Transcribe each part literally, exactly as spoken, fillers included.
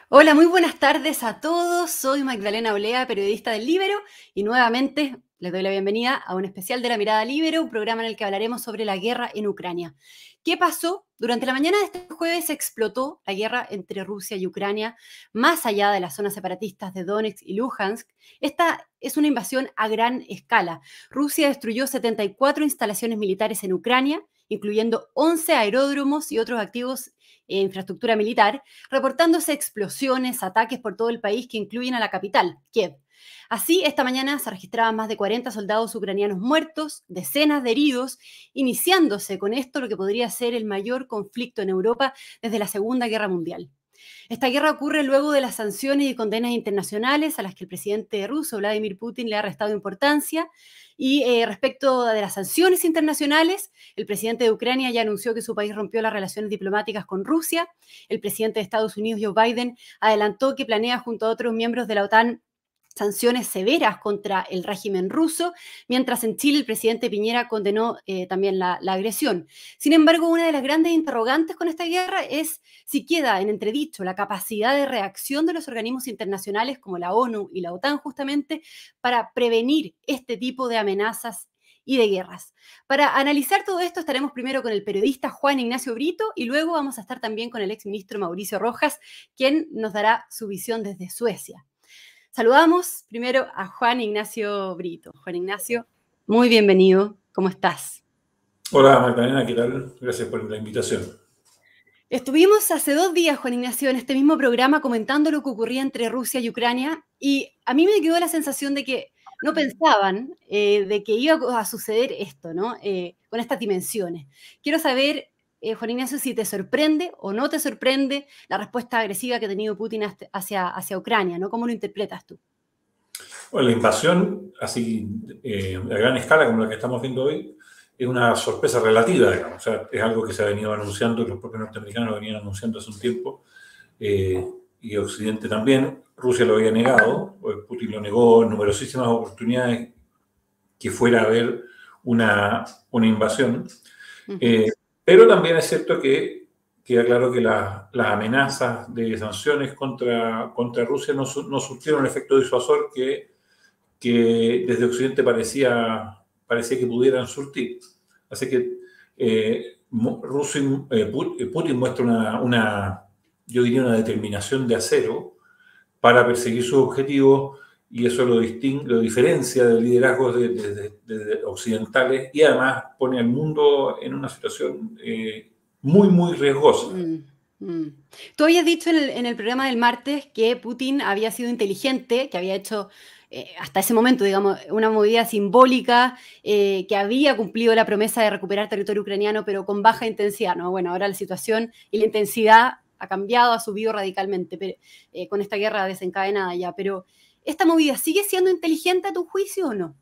Hola, muy buenas tardes a todos. Soy Magdalena Olea, periodista del Líbero, y nuevamente les doy la bienvenida a un especial de La Mirada Líbero, un programa en el que hablaremos sobre la guerra en Ucrania. ¿Qué pasó? Durante la mañana de este jueves explotó la guerra entre Rusia y Ucrania, más allá de las zonas separatistas de Donetsk y Luhansk. Esta es una invasión a gran escala. Rusia destruyó setenta y cuatro instalaciones militares en Ucrania, incluyendo once aeródromos y otros activos e infraestructura militar, reportándose explosiones, ataques por todo el país que incluyen a la capital, Kiev. Así, esta mañana se registraban más de cuarenta soldados ucranianos muertos, decenas de heridos, iniciándose con esto lo que podría ser el mayor conflicto en Europa desde la Segunda Guerra Mundial. Esta guerra ocurre luego de las sanciones y condenas internacionales a las que el presidente ruso, Vladimir Putin, le ha restado importancia. Y eh, respecto de las sanciones internacionales, el presidente de Ucrania ya anunció que su país rompió las relaciones diplomáticas con Rusia. El presidente de Estados Unidos, Joe Biden, adelantó que planea junto a otros miembros de la OTAN sanciones severas contra el régimen ruso, mientras en Chile el presidente Piñera condenó eh, también la, la agresión. Sin embargo, una de las grandes interrogantes con esta guerra es si queda en entredicho la capacidad de reacción de los organismos internacionales como la ONU y la OTAN justamente para prevenir este tipo de amenazas y de guerras. Para analizar todo esto estaremos primero con el periodista Juan Ignacio Brito y luego vamos a estar también con el exministro Mauricio Rojas, quien nos dará su visión desde Suecia. Saludamos primero a Juan Ignacio Brito. Juan Ignacio, muy bienvenido. ¿Cómo estás? Hola Magdalena, ¿qué tal? Gracias por la invitación. Estuvimos hace dos días, Juan Ignacio, en este mismo programa comentando lo que ocurría entre Rusia y Ucrania y a mí me quedó la sensación de que no pensaban eh, de que iba a suceder esto, ¿no? Eh, con estas dimensiones. Quiero saber, eh, Juan Ignacio, si te sorprende o no te sorprende la respuesta agresiva que ha tenido Putin hacia, hacia Ucrania, ¿no? ¿Cómo lo interpretas tú? Bueno, la invasión, así eh, a gran escala como la que estamos viendo hoy, es una sorpresa relativa, digamos. O sea, es algo que se ha venido anunciando, los propios norteamericanos lo venían anunciando hace un tiempo, eh, y Occidente también. Rusia lo había negado, Putin lo negó en numerosísimas oportunidades que fuera a haber una, una invasión. Uh-huh. Eh, pero también es cierto que queda claro que la, las amenazas de sanciones contra, contra Rusia no, no surtieron el efecto disuasor que, que desde Occidente parecía, parecía que pudieran surtir. Así que eh, Rusia, eh, Putin muestra una, una, yo diría, una determinación de acero para perseguir sus objetivos, y eso lo, distingue, lo diferencia de liderazgos de, de, de, de occidentales, y además pone al mundo en una situación eh, muy, muy riesgosa. Mm, mm. Tú habías dicho en el, en el programa del martes que Putin había sido inteligente, que había hecho eh, hasta ese momento, digamos, una movida simbólica, eh, que había cumplido la promesa de recuperar territorio ucraniano, pero con baja intensidad, ¿no? Bueno, ahora la situación y la intensidad ha cambiado, ha subido radicalmente pero, eh, con esta guerra desencadenada ya, pero ¿esta movida sigue siendo inteligente a tu juicio o no?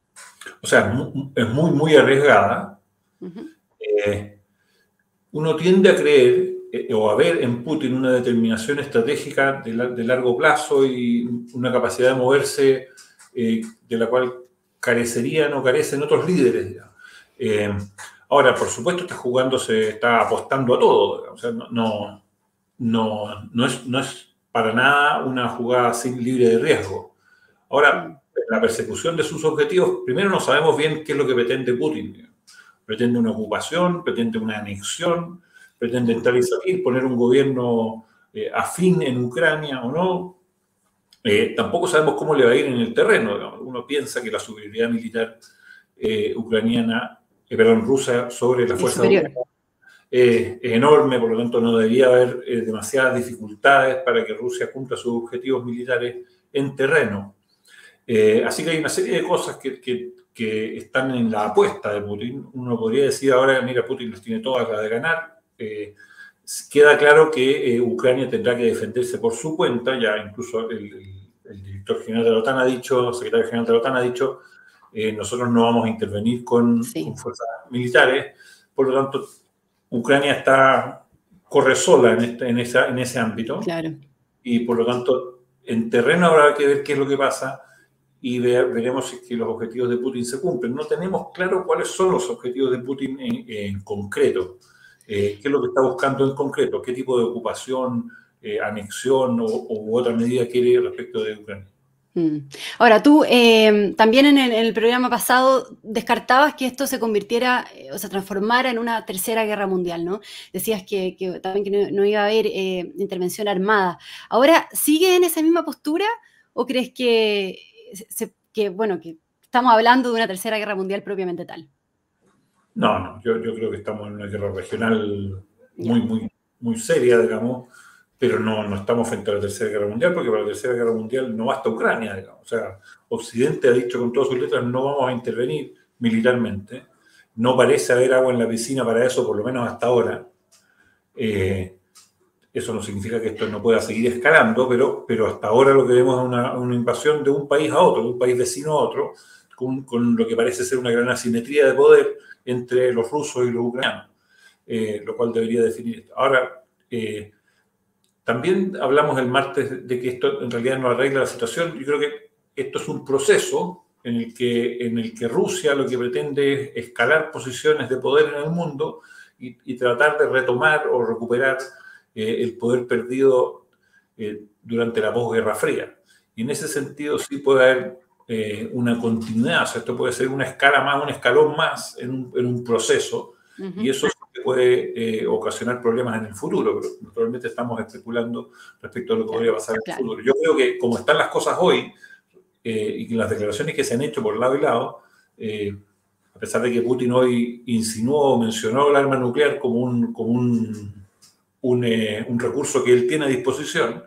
O sea, es muy, muy arriesgada. Uh-huh. Eh, uno tiende a creer eh, o a ver en Putin una determinación estratégica de, la, de largo plazo y una capacidad de moverse eh, de la cual carecerían o carecen otros líderes. Eh, ahora, por supuesto, está jugándose, está apostando a todo. O sea, no, no, no, no, es, no es para nada una jugada sin libre de riesgo. Ahora, la persecución de sus objetivos, primero no sabemos bien qué es lo que pretende Putin. Pretende una ocupación, pretende una anexión, pretende entrar y salir, poner un gobierno eh, afín en Ucrania o no. Eh, tampoco sabemos cómo le va a ir en el terreno. Digamos. Uno piensa que la superioridad militar eh, ucraniana, eh, perdón, rusa sobre la fuerza ucraniana eh, es enorme, por lo tanto no debería haber eh, demasiadas dificultades para que Rusia cumpla sus objetivos militares en terreno. Eh, así que hay una serie de cosas que, que, que están en la apuesta de Putin. Uno podría decir ahora, mira, Putin las tiene todas las de ganar. Eh, queda claro que eh, Ucrania tendrá que defenderse por su cuenta. Ya incluso el, el, el director general de la OTAN ha dicho, secretario general de la OTAN ha dicho, eh, nosotros no vamos a intervenir con, sí. con fuerzas militares. Por lo tanto, Ucrania está, corre sola en, este, en, esa, en ese ámbito. Claro. Y por lo tanto, en terreno habrá que ver qué es lo que pasa y ver, veremos si es que los objetivos de Putin se cumplen. No tenemos claro cuáles son los objetivos de Putin en, en concreto. Eh, ¿Qué es lo que está buscando en concreto? ¿Qué tipo de ocupación? eh, anexión o, u otra medida quiere respecto de Ucrania. Ahora, tú eh, también en el, en el programa pasado descartabas que esto se convirtiera, eh, o se transformara en una tercera guerra mundial, ¿no? Decías que, que también que no, no iba a haber eh, intervención armada. Ahora, ¿sigue en esa misma postura o crees que, se, que, bueno, que estamos hablando de una tercera guerra mundial propiamente tal? No, no, yo, yo creo que estamos en una guerra regional muy, muy, muy seria, digamos, pero no, no estamos frente a la Tercera Guerra Mundial, porque para la Tercera Guerra Mundial no basta Ucrania, digamos. O sea, Occidente ha dicho con todas sus letras, no vamos a intervenir militarmente. No parece haber agua en la piscina para eso, por lo menos hasta ahora. Eh, eso no significa que esto no pueda seguir escalando, pero, pero hasta ahora lo que vemos es una, una invasión de un país a otro, de un país vecino a otro, con, con lo que parece ser una gran asimetría de poder entre los rusos y los ucranianos, eh, lo cual debería definir esto. Ahora, eh, también hablamos el martes de que esto en realidad no arregla la situación. Yo creo que esto es un proceso en el que, en el que Rusia lo que pretende es escalar posiciones de poder en el mundo y, y tratar de retomar o recuperar eh, el poder perdido eh, durante la posguerra fría. Y en ese sentido sí puede haber eh, una continuidad. O sea, esto puede ser una escala más, un escalón más en un, en un proceso. Uh-huh. Y eso puede eh, ocasionar problemas en el futuro, pero naturalmente estamos especulando respecto a lo que podría pasar en el claro. futuro. Yo creo que como están las cosas hoy eh, y que las declaraciones que se han hecho por lado y lado, eh, a pesar de que Putin hoy insinuó o mencionó el arma nuclear como un, como un, un, eh, un recurso que él tiene a disposición,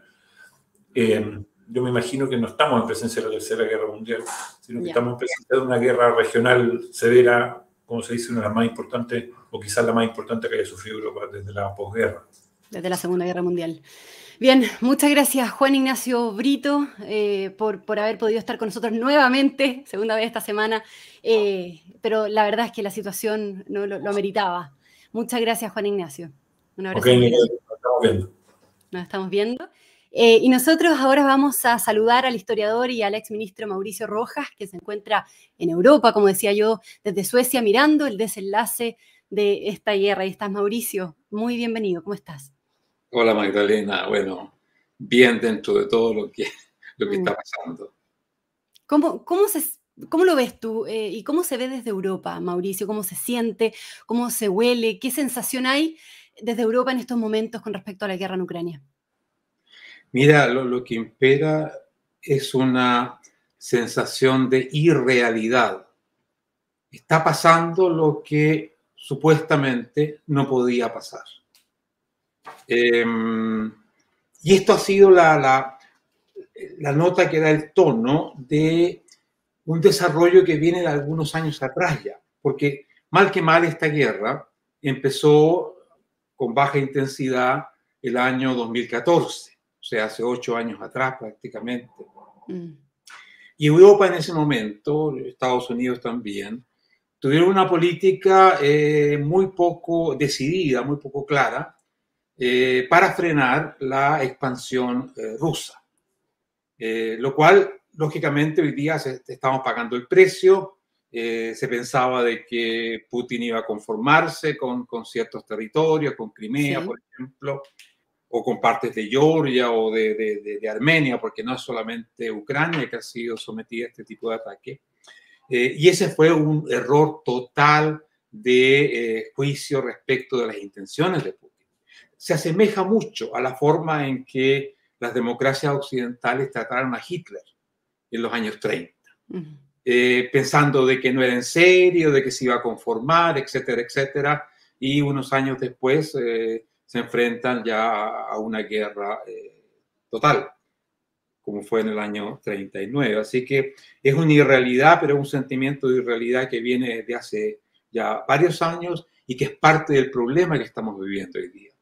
eh, yo me imagino que no estamos en presencia de la Tercera Guerra Mundial, sino que yeah. estamos en presencia de una guerra regional severa, como se dice, una de las más importantes, o quizás la más importante que haya sufrido Europa desde la posguerra. Desde la Segunda Guerra Mundial. Bien, muchas gracias Juan Ignacio Brito eh, por, por haber podido estar con nosotros nuevamente, segunda vez esta semana, eh, pero la verdad es que la situación no lo, lo ameritaba. Muchas gracias Juan Ignacio. Un abrazo. Ok, nos estamos viendo. Nos estamos viendo. Eh, y nosotros ahora vamos a saludar al historiador y al exministro Mauricio Rojas, que se encuentra en Europa, como decía yo, desde Suecia, mirando el desenlace de esta guerra. Y estás, Mauricio, muy bienvenido. ¿Cómo estás? Hola, Magdalena. Bueno, bien dentro de todo lo que, lo que mm. está pasando. ¿Cómo, cómo, se, cómo lo ves tú? Eh, ¿Y cómo se ve desde Europa, Mauricio? ¿Cómo se siente? ¿Cómo se huele? ¿Qué sensación hay desde Europa en estos momentos con respecto a la guerra en Ucrania? Mira, lo, lo que impera es una sensación de irrealidad. Está pasando lo que supuestamente no podía pasar. Eh, y esto ha sido la, la, la nota que da el tono de un desarrollo que viene de algunos años atrás ya. Porque mal que mal esta guerra empezó con baja intensidad el año dos mil catorce. O sea, hace ocho años atrás prácticamente. Mm. Y Europa en ese momento, Estados Unidos también, tuvieron una política eh, muy poco decidida, muy poco clara, eh, para frenar la expansión eh, rusa. Eh, lo cual, lógicamente, hoy día se, estamos pagando el precio. Eh, se pensaba de que Putin iba a conformarse con, con ciertos territorios, con Crimea, sí. por ejemplo, o con partes de Georgia o de, de, de, de Armenia, porque no es solamente Ucrania que ha sido sometida a este tipo de ataque. Eh, y ese fue un error total de eh, juicio respecto de las intenciones de Putin. Se asemeja mucho a la forma en que las democracias occidentales trataron a Hitler en los años treinta, uh-huh. eh, pensando de que no era en serio, de que se iba a conformar, etcétera, etcétera, y unos años después eh, se enfrentan ya a una guerra eh, total, como fue en el año treinta y nueve. Así que es una irrealidad, pero es un sentimiento de irrealidad que viene desde hace ya varios años y que es parte del problema que estamos viviendo hoy día.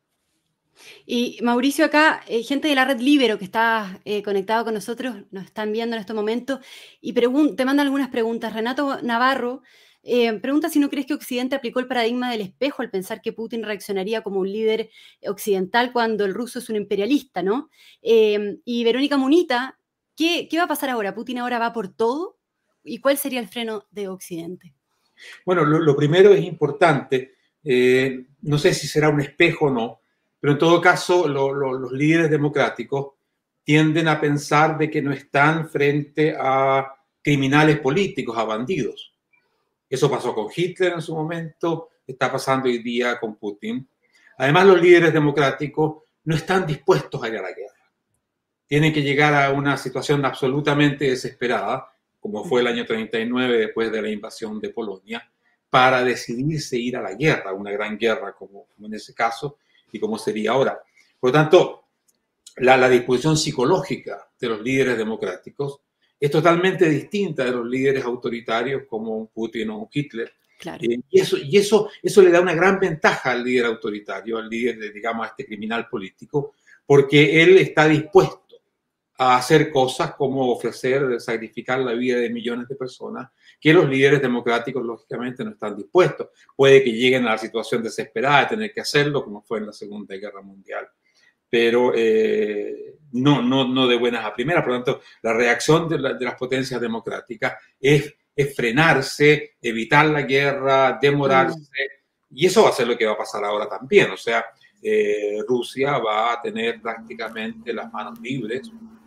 Y Mauricio, acá, eh, gente de la red Libero que está eh, conectado con nosotros, nos están viendo en este momento y te mandan algunas preguntas. Renato Navarro eh, pregunta si no crees que Occidente aplicó el paradigma del espejo al pensar que Putin reaccionaría como un líder occidental cuando el ruso es un imperialista, ¿no? Eh, y Verónica Munita, ¿qué, ¿qué va a pasar ahora? ¿Putin ahora va por todo? ¿Y cuál sería el freno de Occidente? Bueno, lo, lo primero es importante, eh, no sé si será un espejo o no, pero en todo caso lo, lo, los líderes democráticos tienden a pensar de que no están frente a criminales políticos, a bandidos. Eso pasó con Hitler en su momento, está pasando hoy día con Putin. Además, los líderes democráticos no están dispuestos a ir a la guerra. Tienen que llegar a una situación absolutamente desesperada, como fue el año treinta y nueve después de la invasión de Polonia, para decidirse ir a la guerra, una gran guerra como, como en ese caso y como sería ahora. Por lo tanto, la, la disposición psicológica de los líderes democráticos es totalmente distinta de los líderes autoritarios como un Putin o un Hitler. Claro. Eh, y eso, y eso, eso le da una gran ventaja al líder autoritario, al líder, de, digamos, a este criminal político, porque él está dispuesto a hacer cosas como ofrecer, sacrificar la vida de millones de personas, que los líderes democráticos, lógicamente, no están dispuestos. Puede que lleguen a la situación desesperada de tener que hacerlo, como fue en la Segunda Guerra Mundial, pero eh, no, no, no de buenas a primeras. Por lo tanto, la reacción de, la, de las potencias democráticas es, es frenarse, evitar la guerra, demorarse, mm. y eso va a ser lo que va a pasar ahora también. O sea, eh, Rusia va a tener prácticamente las manos libres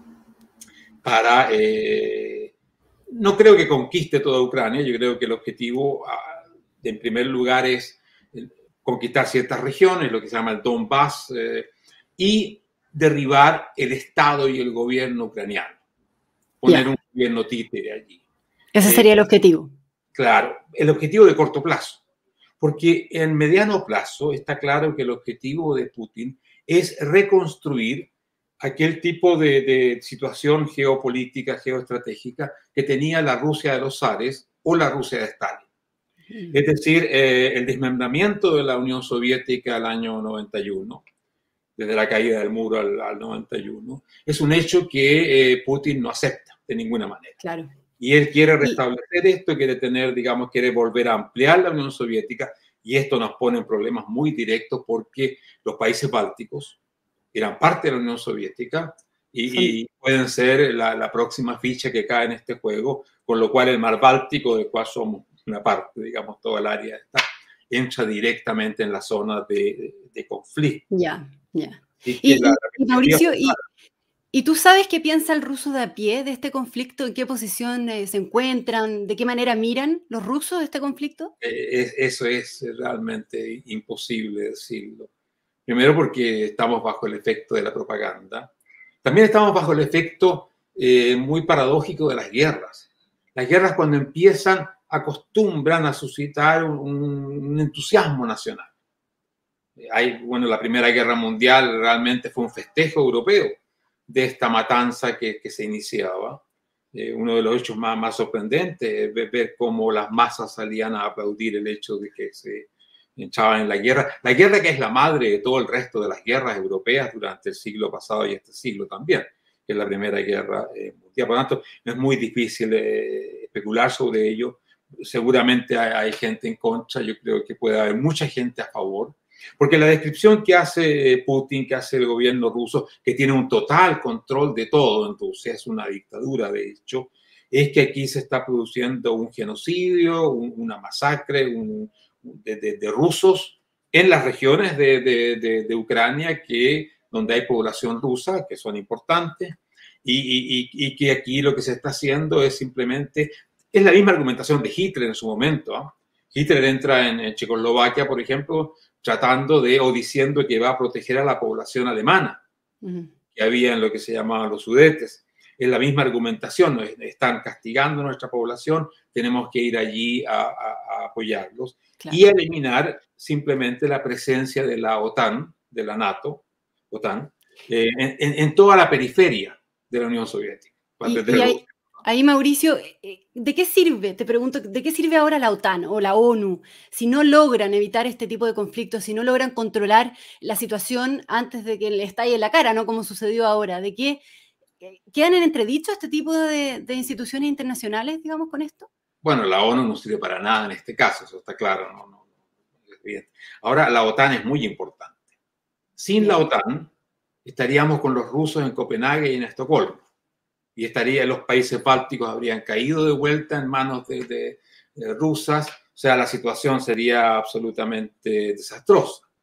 para, eh, no creo que conquiste toda Ucrania, yo creo que el objetivo, en primer lugar, es conquistar ciertas regiones, lo que se llama el Donbass, eh, y derribar el Estado y el gobierno ucraniano, poner yeah. un gobierno títere allí. Ese sería eh, el objetivo. Claro, el objetivo de corto plazo, porque en mediano plazo está claro que el objetivo de Putin es reconstruir aquel tipo de, de situación geopolítica, geoestratégica que tenía la Rusia de los zares o la Rusia de Stalin. Mm. Es decir, eh, el desmembramiento de la Unión Soviética al año noventa y uno, desde la caída del muro al, al noventa y uno, es un hecho que eh, Putin no acepta de ninguna manera. Claro. Y él quiere restablecer y... esto, quiere tener, digamos, quiere volver a ampliar la Unión Soviética, y esto nos pone en problemas muy directos porque los países bálticos eran parte de la Unión Soviética y, sí. y pueden ser la, la próxima ficha que cae en este juego, con lo cual el mar Báltico, del cual somos una parte, digamos, toda el área esta, entra directamente en la zona de, de conflicto. Ya, ya. Y, y, la, y Mauricio, y, ¿y tú sabes qué piensa el ruso de a pie de este conflicto? ¿En qué posición eh, se encuentran? ¿De qué manera miran los rusos este conflicto? Eh, eso es realmente imposible decirlo. Primero porque estamos bajo el efecto de la propaganda. También estamos bajo el efecto eh, muy paradójico de las guerras. Las guerras, cuando empiezan, acostumbran a suscitar un, un entusiasmo nacional. Hay, bueno, la Primera Guerra Mundial realmente fue un festejo europeo de esta matanza que, que se iniciaba. Eh, uno de los hechos más, más sorprendentes es ver cómo las masas salían a aplaudir el hecho de que se entraban en la guerra. La guerra que es la madre de todo el resto de las guerras europeas durante el siglo pasado y este siglo también, que es la Primera Guerra eh, Mundial. Por lo tanto, es muy difícil eh, especular sobre ello. Seguramente hay, hay gente en contra, yo creo que puede haber mucha gente a favor, porque la descripción que hace Putin, que hace el gobierno ruso, que tiene un total control de todo en Rusia, es una dictadura de hecho, es que aquí se está produciendo un genocidio, un, una masacre un, de, de, de rusos en las regiones de, de, de, de Ucrania que, donde hay población rusa, que son importantes, y, y, y que aquí lo que se está haciendo es simplemente, es la misma argumentación de Hitler en su momento, ¿eh? Hitler entra en, en Checoslovaquia, por ejemplo, tratando de, o diciendo que va a proteger a la población alemana, uh-huh. que había en lo que se llamaban los Sudetes. Es la misma argumentación, están castigando a nuestra población, tenemos que ir allí a, a, a apoyarlos, claro. y eliminar simplemente la presencia de la OTAN, de la NATO, OTAN, eh, en, en toda la periferia de la Unión Soviética. Y, y hay, ahí, Mauricio, ¿de qué sirve, te pregunto, de qué sirve ahora la OTAN o la ONU si no logran evitar este tipo de conflictos, si no logran controlar la situación antes de que le estalle en la cara, ¿no? Como sucedió ahora? ¿De qué quedan en entredicho este tipo de, de instituciones internacionales, digamos, con esto? Bueno, la ONU no sirve para nada en este caso, eso está claro, no, no, no es bien. Ahora, la OTAN es muy importante. Sin bien. La OTAN, estaríamos con los rusos en Copenhague y en Estocolmo. Y estaría, los países bálticos habrían caído de vuelta en manos de, de, de rusas. O sea, la situación sería absolutamente desastrosa.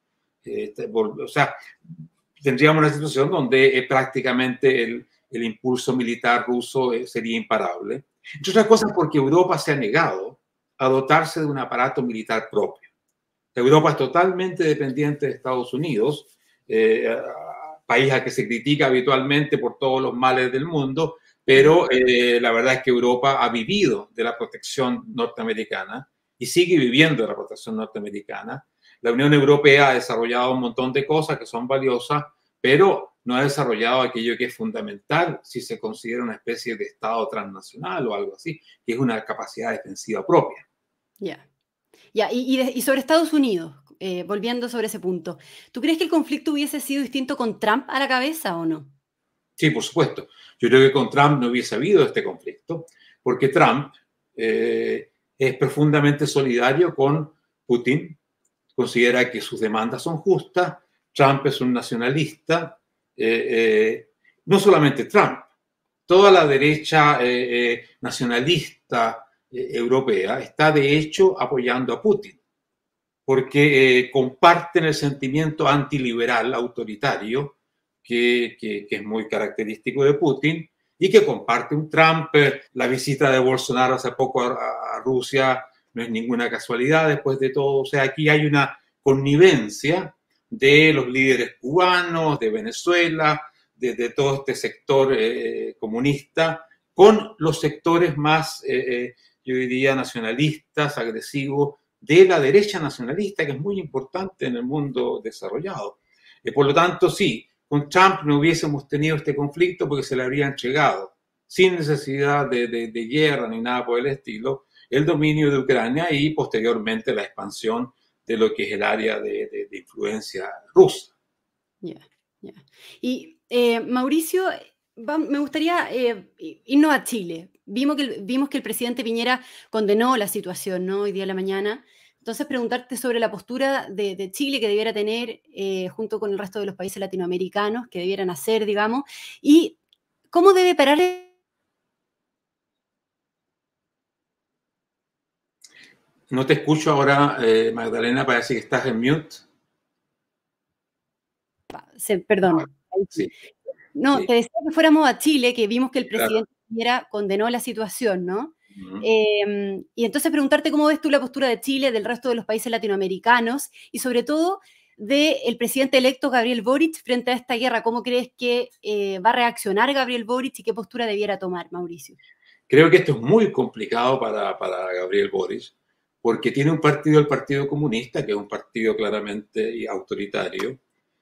Eh, o sea, tendríamos una situación donde eh, prácticamente el, el impulso militar ruso eh, sería imparable. Entre otras cosas porque Europa se ha negado a dotarse de un aparato militar propio. Europa es totalmente dependiente de Estados Unidos, eh, país al que se critica habitualmente por todos los males del mundo, pero eh, la verdad es que Europa ha vivido de la protección norteamericana y sigue viviendo de la protección norteamericana. La Unión Europea ha desarrollado un montón de cosas que son valiosas, pero no ha desarrollado aquello que es fundamental si se considera una especie de Estado transnacional o algo así, que es una capacidad defensiva propia. Ya. Yeah. Ya, y, y, de, y sobre Estados Unidos, eh, volviendo sobre ese punto, ¿tú crees que el conflicto hubiese sido distinto con Trump a la cabeza o no? Sí, por supuesto. Yo creo que con Trump no hubiese habido este conflicto, porque Trump eh, es profundamente solidario con Putin, considera que sus demandas son justas, Trump es un nacionalista, eh, eh, no solamente Trump, toda la derecha eh, eh, nacionalista europea está de hecho apoyando a Putin, porque eh, comparten el sentimiento antiliberal autoritario que, que, que es muy característico de Putin y que comparte un Trump. La visita de Bolsonaro hace poco a, a Rusia no es ninguna casualidad después de todo. O sea, aquí hay una connivencia de los líderes cubanos, de Venezuela, de, de todo este sector eh, comunista, con los sectores más eh, yo diría, nacionalistas, agresivos, de la derecha nacionalista, que es muy importante en el mundo desarrollado. Eh, por lo tanto, sí, con Trump no hubiésemos tenido este conflicto porque se le habría entregado, sin necesidad de, de, de guerra ni nada por el estilo, el dominio de Ucrania y posteriormente la expansión de lo que es el área de, de, de influencia rusa. Ya, yeah, ya. Yeah. Y eh, Mauricio, va, me gustaría eh, irnos a Chile. Vimos que, vimos que el presidente Piñera condenó la situación, ¿no? Hoy día a la mañana. Entonces, preguntarte sobre la postura de, de Chile que debiera tener eh, junto con el resto de los países latinoamericanos, que debieran hacer, digamos, y cómo debe parar. No te escucho ahora, eh, Magdalena, parece que estás en mute. Se, perdón. Sí. No, sí. te decía que fuéramos a Chile, que vimos que el presidente Piñera condenó la situación, ¿no? Uh-huh. Eh, y entonces preguntarte cómo ves tú la postura de Chile, del resto de los países latinoamericanos y sobre todo del presidente electo Gabriel Boric frente a esta guerra. ¿Cómo crees que eh, va a reaccionar Gabriel Boric y qué postura debiera tomar, Mauricio? Creo que esto es muy complicado para, para Gabriel Boric porque tiene un partido, el Partido Comunista, que es un partido claramente autoritario,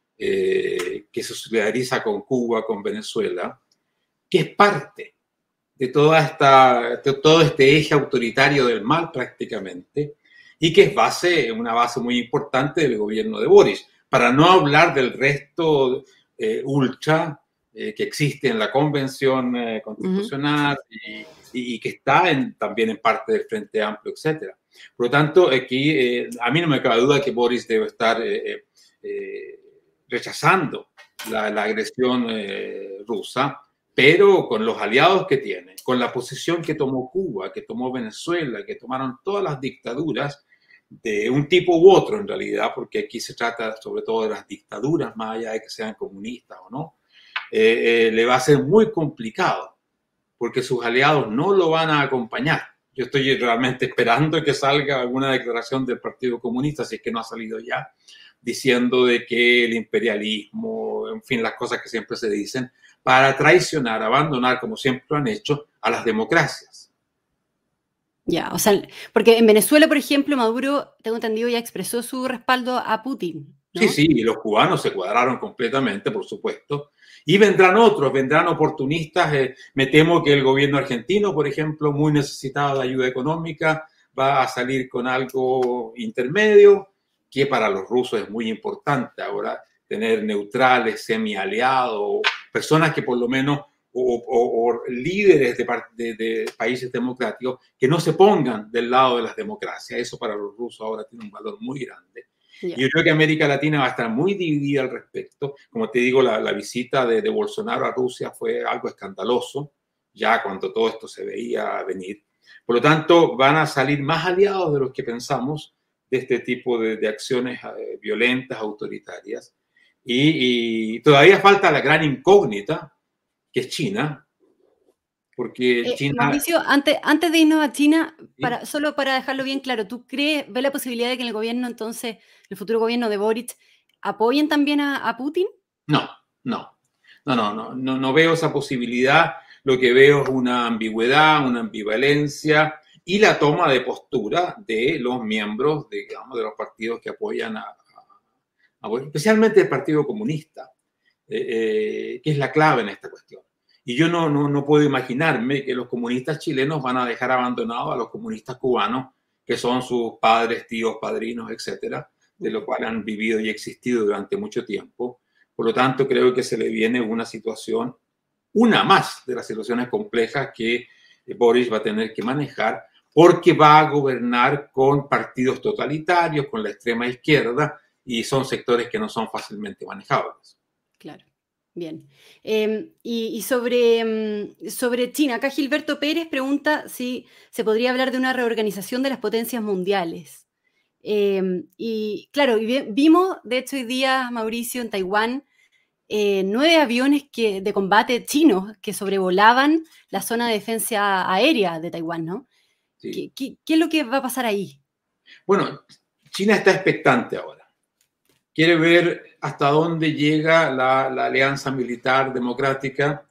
eh, que se solidariza con Cuba, con Venezuela, que es parte de, toda esta, de todo este eje autoritario del mal prácticamente, y que es base, una base muy importante del gobierno de Boric, para no hablar del resto eh, ultra eh, que existe en la Convención eh, Constitucional uh-huh. y, y que está en, también en parte del Frente Amplio, etcétera. Por lo tanto, aquí eh, a mí no me cabe duda que Boric debe estar eh, eh, rechazando la, la agresión eh, rusa, pero con los aliados que tiene, con la posición que tomó Cuba, que tomó Venezuela, que tomaron todas las dictaduras de un tipo u otro en realidad, porque aquí se trata sobre todo de las dictaduras, más allá de que sean comunistas o no, eh, eh, le va a ser muy complicado, porque sus aliados no lo van a acompañar. Yo estoy realmente esperando que salga alguna declaración del Partido Comunista, si es que no ha salido ya, diciendo de que el imperialismo, en fin, las cosas que siempre se dicen, para traicionar, abandonar, como siempre lo han hecho, a las democracias. Ya, o sea, porque en Venezuela, por ejemplo, Maduro, tengo entendido, ya expresó su respaldo a Putin, ¿no? Sí, sí, y los cubanos se cuadraron completamente, por supuesto. Y vendrán otros, vendrán oportunistas. Eh, me temo que el gobierno argentino, por ejemplo, muy necesitado de ayuda económica, va a salir con algo intermedio, que para los rusos es muy importante ahora tener neutrales, semi-aliados, personas que por lo menos, o, o, o líderes de, de, de países democráticos, que no se pongan del lado de las democracias. Eso para los rusos ahora tiene un valor muy grande. Yeah. Y yo creo que América Latina va a estar muy dividida al respecto. Como te digo, la, la visita de, de Bolsonaro a Rusia fue algo escandaloso, ya cuando todo esto se veía venir. Por lo tanto, van a salir más aliados de los que pensamos de este tipo de, de acciones eh, violentas, autoritarias. Y, y todavía falta la gran incógnita, que es China, porque Eh, China... Mauricio, antes, antes de irnos a China, ¿sí? para, solo para dejarlo bien claro, ¿tú crees, ves la posibilidad de que en el gobierno entonces, el futuro gobierno de Boric, apoyen también a, a Putin? No, no, no, no, no, no, no veo esa posibilidad. Lo que veo es una ambigüedad, una ambivalencia y la toma de postura de los miembros, de, digamos, de los partidos que apoyan a, a, a especialmente el Partido Comunista, eh, eh, que es la clave en esta cuestión. Y yo no, no, no puedo imaginarme que los comunistas chilenos van a dejar abandonados a los comunistas cubanos, que son sus padres, tíos, padrinos, etcétera, de lo cual han vivido y existido durante mucho tiempo. Por lo tanto, creo que se le viene una situación, una más de las situaciones complejas que Boric va a tener que manejar, porque va a gobernar con partidos totalitarios, con la extrema izquierda, y son sectores que no son fácilmente manejables. Claro, bien. Eh, y y sobre, sobre China, acá Gilberto Pérez pregunta si se podría hablar de una reorganización de las potencias mundiales. Eh, y claro, y vimos, de hecho, hoy día, Mauricio, en Taiwán, eh, nueve aviones que, de combate chinos que sobrevolaban la zona de defensa aérea de Taiwán, ¿no? Sí. ¿Qué, qué, qué es lo que va a pasar ahí? Bueno, China está expectante ahora. Quiere ver hasta dónde llega la, la alianza militar democrática,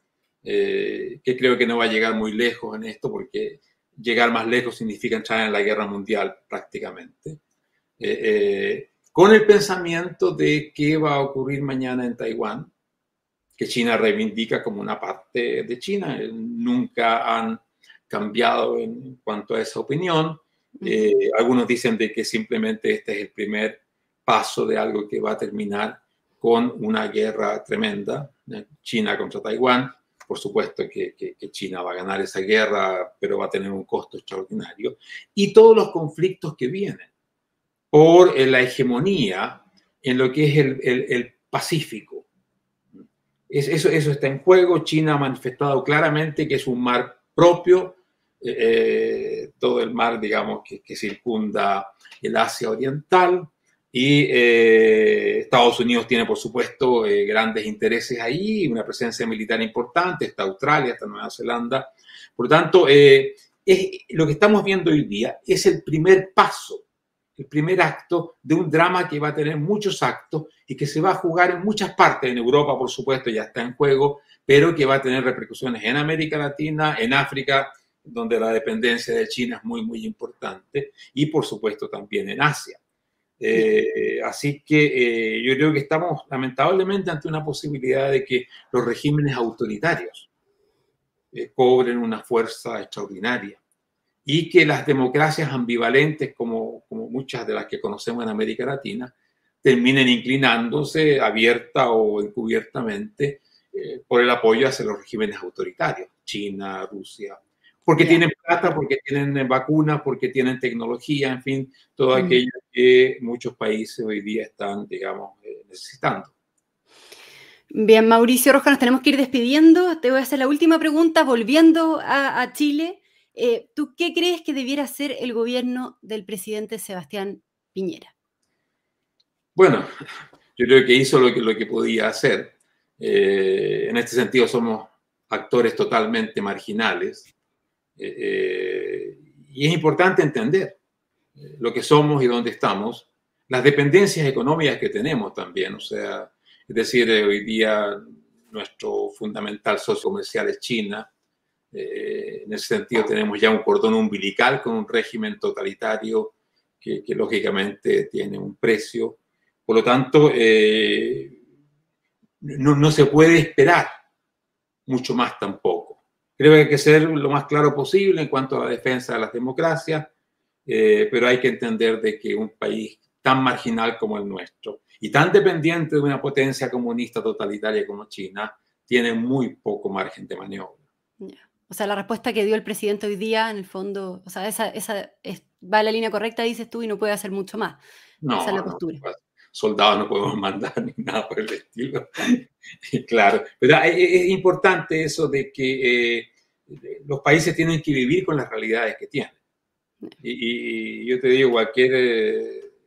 eh, que creo que no va a llegar muy lejos en esto, porque llegar más lejos significa entrar en la guerra mundial prácticamente. Eh, eh, con el pensamiento de qué va a ocurrir mañana en Taiwán, que China reivindica como una parte de China. Nunca han cambiado en cuanto a esa opinión. Eh, uh-huh. Algunos dicen de que simplemente este es el primer paso de algo que va a terminar con una guerra tremenda, China contra Taiwán. Por supuesto que, que, que China va a ganar esa guerra, pero va a tener un costo extraordinario. Y todos los conflictos que vienen por la hegemonía en lo que es el, el, el Pacífico. Eso, eso está en juego. China ha manifestado claramente que es un mar propio, eh, todo el mar, digamos, que, que circunda el Asia Oriental. Y eh, Estados Unidos tiene, por supuesto, eh, grandes intereses ahí, una presencia militar importante, está Australia, está Nueva Zelanda. Por lo tanto, eh, es, lo que estamos viendo hoy día es el primer paso, el primer acto de un drama que va a tener muchos actos y que se va a jugar en muchas partes. En Europa, por supuesto, ya está en juego, pero que va a tener repercusiones en América Latina, en África, donde la dependencia de China es muy, muy importante, y por supuesto también en Asia. Eh, así que eh, yo creo que estamos lamentablemente ante una posibilidad de que los regímenes autoritarios eh, cobren una fuerza extraordinaria y que las democracias ambivalentes, como, como muchas de las que conocemos en América Latina, terminen inclinándose abierta o encubiertamente eh, por el apoyo hacia los regímenes autoritarios, China, Rusia, porque yeah. tienen plata, porque tienen vacunas, porque tienen tecnología, en fin, todo mm. aquello que muchos países hoy día están, digamos, eh, necesitando. Bien, Mauricio Rojas, nos tenemos que ir despidiendo. Te voy a hacer la última pregunta, volviendo a, a Chile. Eh, ¿Tú qué crees que debiera hacer el gobierno del presidente Sebastián Piñera? Bueno, yo creo que hizo lo que, lo que podía hacer. Eh, en este sentido somos actores totalmente marginales. Eh, eh, y es importante entender eh, lo que somos y dónde estamos, las dependencias económicas que tenemos también, o sea, es decir, eh, hoy día nuestro fundamental socio comercial es China, eh, en ese sentido tenemos ya un cordón umbilical con un régimen totalitario que, que lógicamente tiene un precio, por lo tanto, eh, no, no se puede esperar mucho más tampoco. Creo que hay que ser lo más claro posible en cuanto a la defensa de las democracias, eh, pero hay que entender de que un país tan marginal como el nuestro y tan dependiente de una potencia comunista totalitaria como China tiene muy poco margen de maniobra. Yeah. O sea, la respuesta que dio el presidente hoy día, en el fondo, o sea, esa, esa es, va a la línea correcta, dices tú, y no puede hacer mucho más. No, esa es la postura. No, soldados no podemos mandar ni nada por el estilo. Claro, pero es, es importante eso de que eh, los países tienen que vivir con las realidades que tienen. Y, y yo te digo, cualquier eh,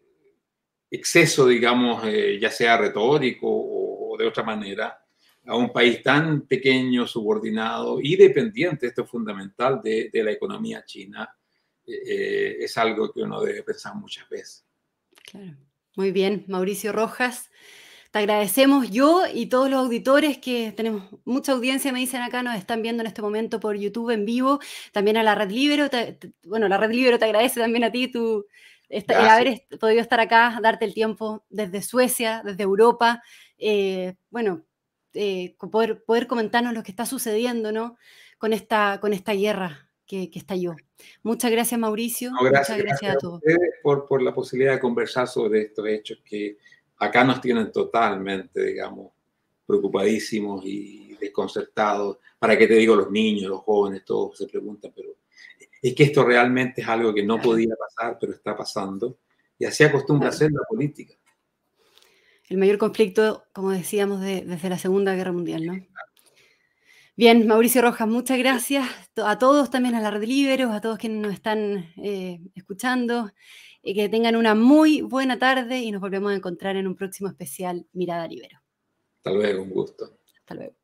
exceso, digamos, eh, ya sea retórico o, o de otra manera, a un país tan pequeño, subordinado y dependiente, esto es fundamental, de, de la economía china, eh, es algo que uno debe pensar muchas veces. Claro. Muy bien, Mauricio Rojas. Te agradecemos yo y todos los auditores que tenemos mucha audiencia, me dicen acá, nos están viendo en este momento por YouTube en vivo, también a la Red Libero. Te, te, bueno, la Red Libero te agradece también a ti tu, esta, el haber est podido estar acá, darte el tiempo desde Suecia, desde Europa, eh, bueno, eh, poder, poder comentarnos lo que está sucediendo, ¿no? con, esta, con esta guerra que, que estalló. Muchas gracias, Mauricio. No, gracias, Muchas gracias, gracias a todos. A ustedes por, por la posibilidad de conversar sobre estos hechos que acá nos tienen totalmente, digamos, preocupadísimos y desconcertados. ¿Para qué te digo? Los niños, los jóvenes, todos se preguntan, pero es que esto realmente es algo que no podía pasar, pero está pasando. Y así acostumbra a ser la política. El mayor conflicto, como decíamos, de, desde la Segunda Guerra Mundial, ¿no? Bien, Mauricio Rojas, muchas gracias a todos, también a la Red Libero, a todos quienes nos están eh, escuchando. Eh, que tengan una muy buena tarde y nos volvemos a encontrar en un próximo especial Mirada Libero. Hasta luego, un gusto. Hasta luego.